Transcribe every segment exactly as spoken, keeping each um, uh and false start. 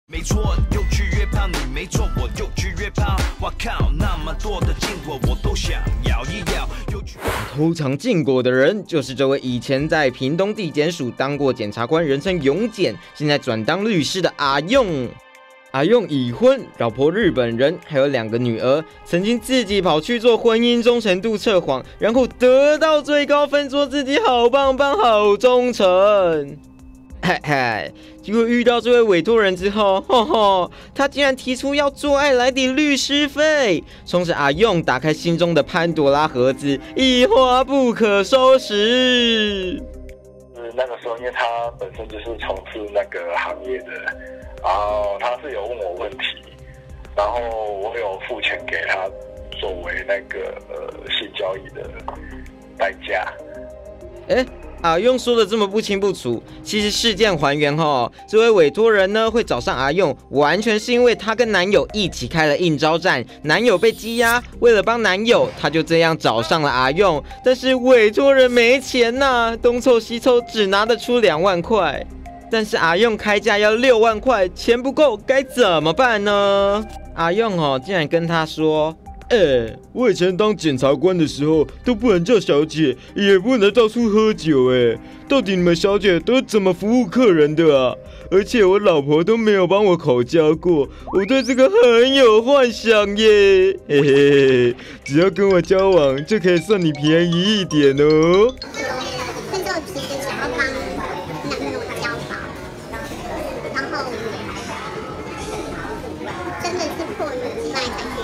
没错，又去约炮，你没错，我又去约炮。哇靠，那么多的禁果，我都想咬一咬。又去偷藏禁果的人，就是这位以前在屏东地检署当过检察官，人称勇检，现在转当律师的阿用。阿用已婚，老婆日本人，还有两个女儿。曾经自己跑去做婚姻忠诚度测谎，然后得到最高分，说自己好棒棒、好忠诚。嘿嘿，结果遇到这位委托人之后，吼吼，他竟然提出要做爱来抵律师费，从此阿用打开心中的潘多拉盒子，一发不可收拾。 是那个时候，因为他本身就是从事那个行业的，然后他是有问我问题，然后我有付钱给他作为那个呃性交易的代价。 哎。阿用说的这么不清不楚，其实事件还原齁，这位委托人呢会找上阿用，完全是因为她跟男友一起开了应招站，男友被羁押，为了帮男友，她就这样找上了阿用。但是委托人没钱呐、啊，东凑西凑只拿得出两万块，但是阿用开价要六万块，钱不够该怎么办呢？阿用哦竟然跟他说。哎、欸，我以前当检察官的时候都不能叫小姐，也不能到处喝酒。哎，到底你们小姐都怎么服务客人的啊？而且我老婆都没有帮我口交过，我对这个很有幻想耶。嘿嘿嘿，只要跟我交往就可以算你便宜一点哦。 那就其实想要帮男朋友交保，然后真的是迫于无奈才去。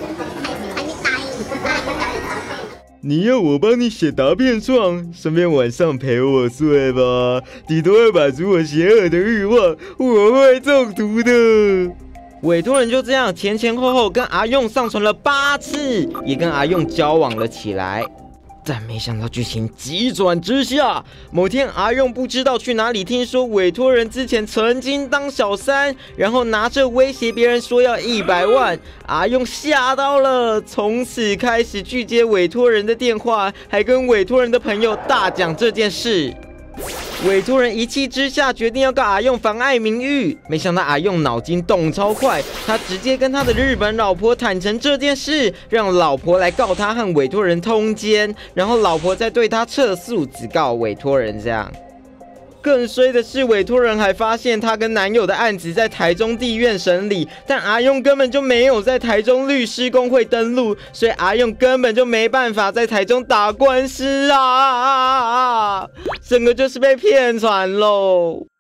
你要我帮你写答辩状，顺便晚上陪我睡吧，你都会满足我邪恶的欲望，我会中毒的。委托人就这样前前后后跟阿用上床了八次，也跟阿用交往了起来。但没想到剧情急转直下，某天阿用不知道去哪里听说委托人之前曾经当小三，然后拿着威胁别人说要一百万，阿用吓到了，从此开始拒接委托人的电话，还跟委托人的朋友大讲这件事。委托人一气之下决定要告阿用妨碍名誉，没想到阿用脑筋动超快，他直接跟他的日本老婆坦诚这件事，让老婆来告他和委托人通奸，然后老婆再对他撤诉，只告委托人这样。更衰的是，委托人还发现她跟男友的案子在台中地院审理，但阿用根本就没有在台中律师公会登录，所以阿用根本就没办法在台中打官司啊！整个就是被骗惨喽。